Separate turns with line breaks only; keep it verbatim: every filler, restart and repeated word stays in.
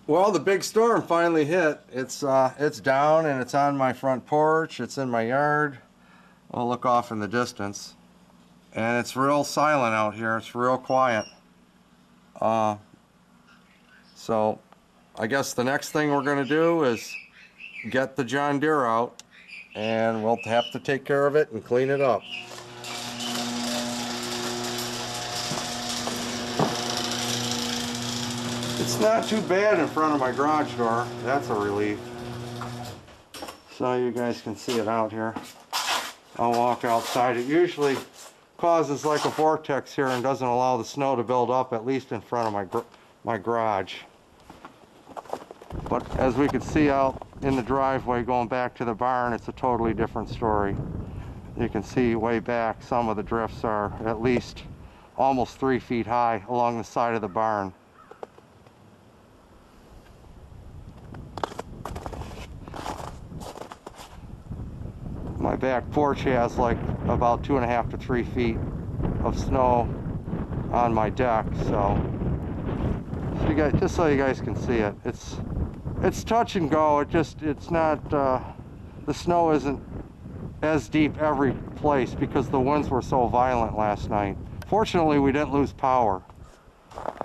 Well, the big storm finally hit. It's uh, it's down and it's on my front porch. It's in my yard. I'll look off in the distance, and it's real silent out here. It's real quiet. Uh, so, I guess the next thing we're gonna do is get the John Deere out, and we'll have to take care of it and clean it up. It's not too bad in front of my garage door. That's a relief. So you guys can see it out here. I'll walk outside. It usually causes like a vortex here and doesn't allow the snow to build up, at least in front of my gr my garage. But as we can see out in the driveway going back to the barn, it's a totally different story. You can see way back some of the drifts are at least almost three feet high along the side of the barn. My back porch has like about two and a half to three feet of snow on my deck, so, so you guys, just so you guys can see it, it's it's touch and go. It just it's not uh, the snow isn't as deep every place because the winds were so violent last night. Fortunately, we didn't lose power.